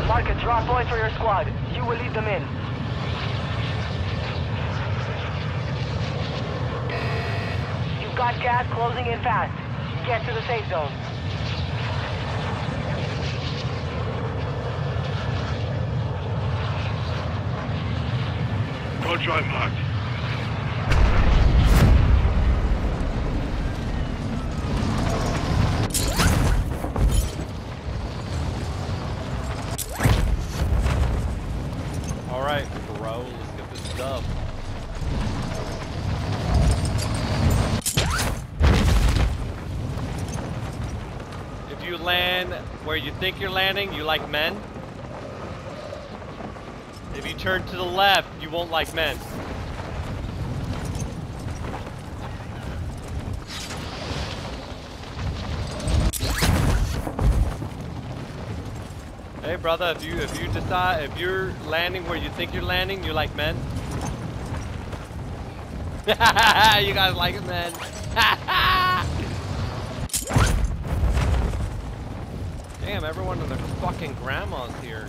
Mark a drop point for your squad. You will lead them in. You've got gas closing in fast. Get to the safe zone. Go drive marked. Alright, bro, let's get this dub. If you land where you think you're landing, you like men. If you turn to the left, you won't like men. Hey brother, if you decide if you're landing where you think you're landing, you like men. You guys like it, man. Damn, everyone and their fucking grandma's here.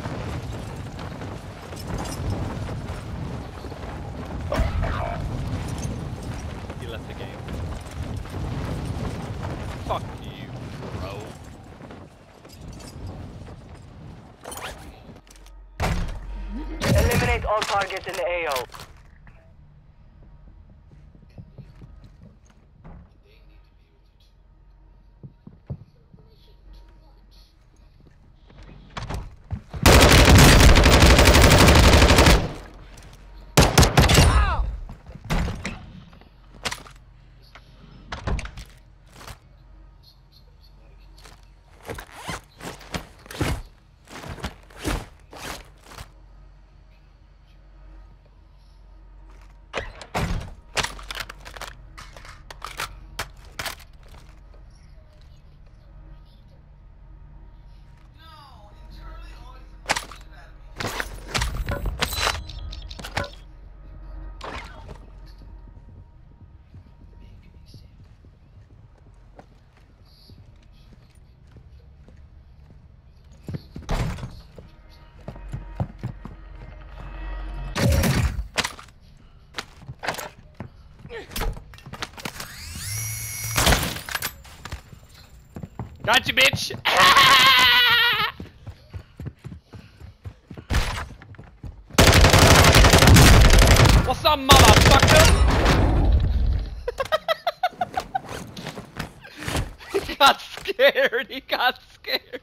He left the game. Fuck you, bro. Eliminate all targets in the AO. Gotcha, bitch! What's up, motherfucker? He got scared. He got scared.